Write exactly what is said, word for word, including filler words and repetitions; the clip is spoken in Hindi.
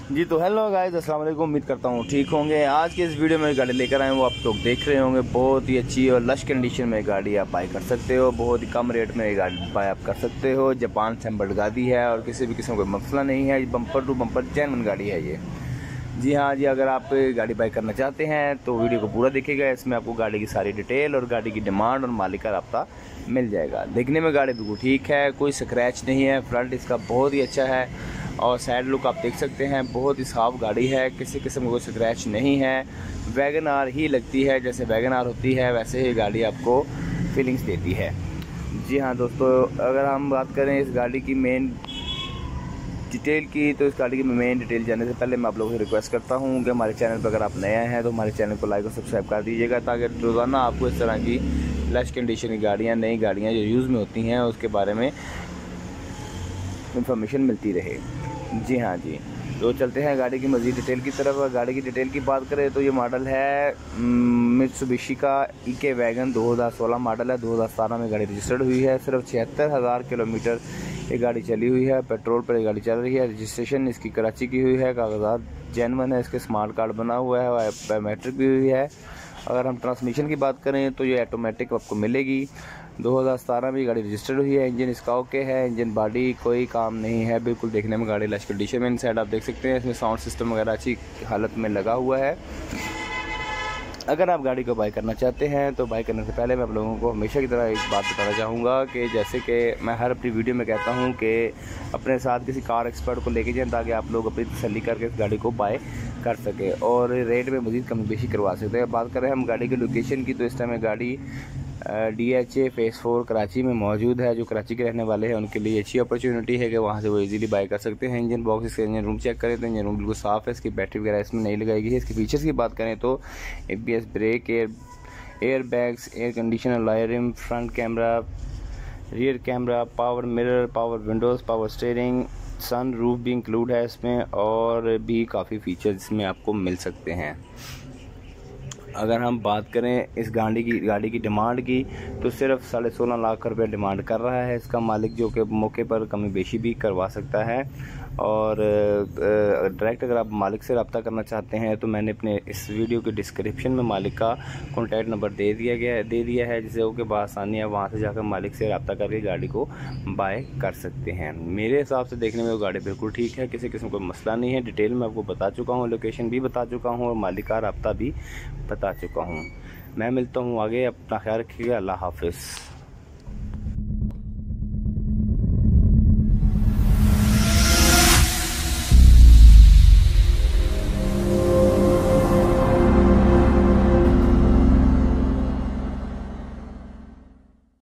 जी तो हेलो गाइस, अस्सलाम वालेकुम। उम्मीद करता हूँ ठीक होंगे। आज के इस वीडियो में गाड़ी लेकर आए वो आप लोग देख रहे होंगे। बहुत ही अच्छी और लश कंडीशन में गाड़ी आप बाय कर सकते हो। बहुत ही कम रेट में ये गाड़ी बाय आप कर सकते हो। जापान से असेंबल्ड गाड़ी है और किसी भी किस्म का मसला नहीं है। बम्पर टू बम्पर जेन्युइन गाड़ी है ये। जी हाँ जी, अगर आप गाड़ी बाय करना चाहते हैं तो वीडियो को पूरा देखिएगा। इसमें आपको गाड़ी की सारी डिटेल और गाड़ी की डिमांड और मालिक का राब्ता मिल जाएगा। देखने में गाड़ी बिल्कुल ठीक है, कोई स्क्रैच नहीं है। फ्रंट इसका बहुत ही अच्छा है और साइड लुक आप देख सकते हैं। बहुत ही साफ गाड़ी है, किसी किस्म का कोई स्क्रैच नहीं है। वैगन आर ही लगती है, जैसे वैगन आर होती है वैसे ही गाड़ी आपको फीलिंग्स देती है। जी हाँ दोस्तों, अगर हम बात करें इस गाड़ी की मेन डिटेल की, तो इस गाड़ी की मेन डिटेल जानने से पहले मैं आप लोगों से रिक्वेस्ट करता हूँ कि हमारे चैनल पर अगर आप नए हैं तो हमारे चैनल को लाइक और सब्सक्राइब कर दीजिएगा, ताकि रोज़ाना आपको इस तरह की लश कंडीशन की गाड़ियाँ, नई गाड़ियाँ जो यूज़ में होती हैं उसके बारे में इंफॉर्मेशन मिलती रहे। जी हाँ जी, तो चलते हैं गाड़ी की मज़ीद डिटेल की तरफ। गाड़ी की डिटेल की बात करें तो ये मॉडल है मित्सुबिशी का इके वैगन दो हज़ार सोलह मॉडल है। दो हज़ार सतारह में गाड़ी रजिस्टर्ड हुई है। सिर्फ छिहत्तर हज़ार किलोमीटर ये गाड़ी चली हुई है। पेट्रोल पर ये गाड़ी चल रही है। रजिस्ट्रेशन इसकी कराची की हुई है। कागजात जेन्युइन है। इसके स्मार्ट कार्ड बना हुआ है और बायोमेट्रिक भी हुई है। अगर हम ट्रांसमिशन की बात करें तो ये ऑटोमेटिक आपको मिलेगी। दो हज़ार सतारह में गाड़ी रजिस्टर्ड हुई है। इंजन इसका ओके है। इंजन बॉडी कोई काम नहीं है, बिल्कुल देखने में गाड़ी लश कंडीशन में। इन साइड आप देख सकते हैं इसमें साउंड सिस्टम वगैरह अच्छी हालत में लगा हुआ है। अगर आप गाड़ी को बाय करना चाहते हैं तो बाय करने से पहले मैं आप लोगों को हमेशा की तरह एक बात बताना चाहूँगा कि जैसे कि मैं हर अपनी वीडियो में कहता हूँ कि अपने साथ किसी कार एक्सपर्ट को लेके जाएं, ताकि आप लोग अपनी तसल्ली करके इस गाड़ी को बाय कर सके और रेट में मज़ीद कमी बेशी करवा सकते हैं। बात करें हम गाड़ी की लोकेशन की, तो इस टाइम गाड़ी D H A phase four Karachi में मौजूद है। जो कराची के रहने वाले हैं उनके लिए अच्छी अपॉर्चुनिटी है कि वहाँ से वो इजीली बाय कर सकते हैं। इंजन बॉक्स, इसका इंजन रूम चेक करें तो इंजन रूम बिल्कुल साफ़ है। इसकी बैटरी वगैरह इसमें नहीं लगाई गई है। इसके फीचर्स की बात करें तो A B S brake, air air bags, air conditioner, alloy rim, front camera, rear camera, power mirror, power windows, power steering, sunroof भी इंक्लूड है इसमें, और भी काफ़ी फीचर्स इसमें आपको मिल सकते हैं। अगर हम बात करें इस गाड़ी की गाड़ी की डिमांड की, तो सिर्फ साढ़े सोलह लाख रुपए डिमांड कर रहा है इसका मालिक, जो कि मौके पर कमी बेशी भी करवा सकता है। और डायरेक्ट अगर आप मालिक से रब्ता करना चाहते हैं तो मैंने अपने इस वीडियो के डिस्क्रिप्शन में मालिक का कॉन्टैक्ट नंबर दे दिया गया दे दिया है, जिससे वो के आसानी है वहाँ से जाकर मालिक से रब्ता करके गाड़ी को बाय कर सकते हैं। मेरे हिसाब से देखने में वो गाड़ी बिल्कुल ठीक है, किसी किस्म कोई मसला नहीं है। डिटेल में आपको बता चुका हूँ, लोकेशन भी बता चुका हूँ और मालिक का रब्ता भी बता चुका हूँ। मैं मिलता हूँ आगे, अपना ख्याल रखिएगा। अल्लाह हाफिज़।